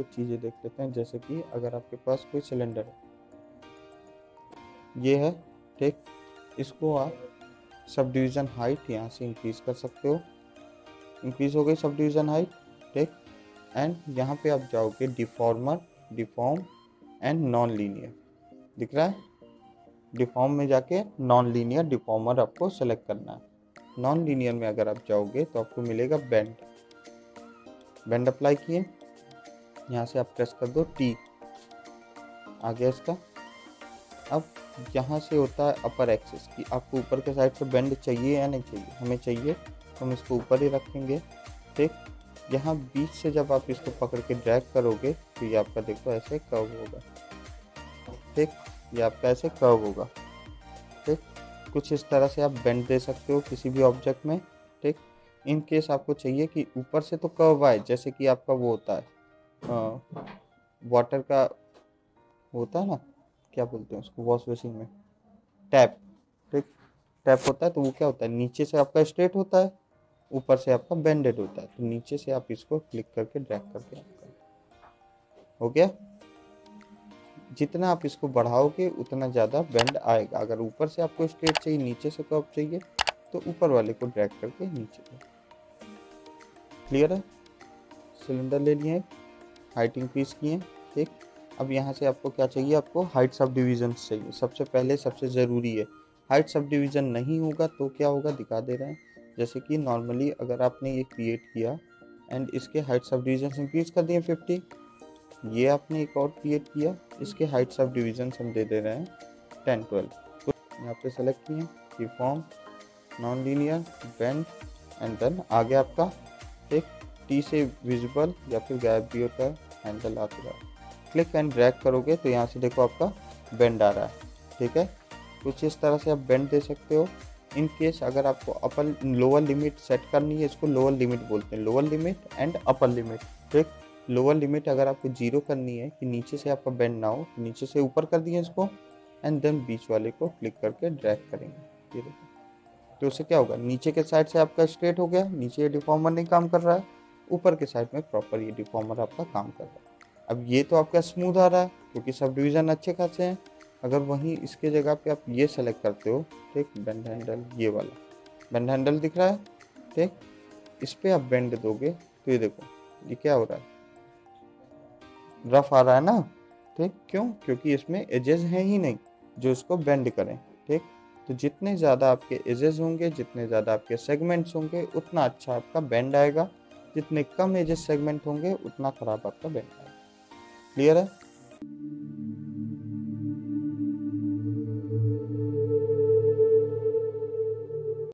कुछ चीज़ें देख लेते हैं। जैसे कि अगर आपके पास कोई सिलेंडर है, ये है, ठीक, इसको आप सब डिवीज़न हाइट यहाँ से इंक्रीज़ कर सकते हो। इंक्रीज़ हो गई सब डिवीज़न हाइट, ठीक। एंड यहाँ पे आप जाओगे डिफॉर्म एंड नॉन लीनियर, दिख रहा है। डिफॉर्म में जाके नॉन लीनियर डिफॉर्मर आपको सेलेक्ट करना है। नॉन लीनियर में अगर आप जाओगे तो आपको मिलेगा बेंड अप्लाई किए, यहाँ से आप प्रेस कर दो टी, आ गया इसका। अब यहाँ से होता है अपर एक्सिस की, आपको ऊपर के साइड से बेंड चाहिए या नहीं चाहिए, हमें चाहिए तो हम इसको ऊपर ही रखेंगे, ठीक। यहाँ बीच से जब आप इसको पकड़ के ड्रैग करोगे तो ये आपका देखो ऐसे कर्व होगा, ठीक, ये आपका ऐसे कर्व होगा, ठीक। कुछ इस तरह से आप बेंड दे सकते हो किसी भी ऑब्जेक्ट में, ठीक। इन केस आपको चाहिए कि ऊपर से तो कर्व आए, जैसे कि आपका वो होता है वाटर का होता है ना, क्या बोलते हैं उसको, वॉश बेसिन में टैप, ठीक, टैप होता है तो वो क्या होता है, नीचे से आपका स्ट्रेट होता है, ऊपर से आपका बेंडेड होता है। तो नीचे से आप इसको क्लिक करके ड्रैग करके हो गया। जितना आप इसको बढ़ाओगे उतना ज़्यादा बेंड आएगा। अगर ऊपर से आपको स्ट्रेट चाहिए, नीचे से कर्व चाहिए, तो ऊपर वाले को ड्रैग करके नीचे को। क्लियर है। सिलेंडर ले लिए, हाइट इंक्रीज किए, ठीक। अब यहाँ से आपको क्या चाहिए, आपको हाइट सब डिवीजन चाहिए। सबसे पहले सबसे ज़रूरी है, हाइट सब डिवीज़न नहीं होगा तो क्या होगा, दिखा दे रहे हैं। जैसे कि नॉर्मली अगर आपने ये क्रिएट किया एंड इसके हाइट सब डिवीजन इंक्रीज कर दिए 50, ये आपने एक और क्रिएट किया, इसके हाइट सब डिवीजन हम दे दे रहे हैं 10 12। तो यहाँ पे सेलेक्ट किए reform non linear bend and then आगे आपका एक टी से विजिबल या फिर गायब भी होता है, हैंडल आता है। क्लिक एंड ड्रैग करोगे तो यहाँ से देखो आपका बेंड आ रहा है, ठीक है। कुछ इस तरह से आप बेंड दे सकते हो। इन केस अगर आपको अपर लोअर लिमिट सेट करनी है, इसको लोअर लिमिट बोलते हैं, lower limit and upper limit, ठीक। लोअर लिमिट अगर आपको 0 करनी है कि नीचे से आपका बेंड ना हो, तो नीचे से ऊपर कर दिए इसको एंड देन बीच वाले को क्लिक करके ड्रैग करेंगे, ये देखो। तो उससे क्या होगा, नीचे के साइड से आपका स्ट्रेट हो गया, नीचे ये डिफॉर्मर नहीं काम कर रहा है, ऊपर के साइड में प्रॉपर ये डिफॉर्मर आपका काम कर रहा है। अब ये तो आपका स्मूथ आ रहा है क्योंकि सब डिवीज़न अच्छे खासे हैं। अगर वहीं इसके जगह पे आप ये सेलेक्ट करते हो, ठीक, बेंड हैंडल, ये वाला बेंड हैंडल दिख रहा है, ठीक, इस पर आप बेंड दोगे तो ये देखो ये क्या हो रहा है, रफ आ रहा है ना, ठीक। क्यों, क्योंकि इसमें एजेस हैं ही नहीं जो इसको बेंड करें, ठीक। तो जितने ज़्यादा आपके एजेस होंगे, जितने ज़्यादा आपके सेगमेंट्स होंगे, उतना अच्छा आपका बेंड आएगा। जितने कम एजेस सेगमेंट होंगे उतना ख़राब आपका बेंड आएगा। क्लियर है।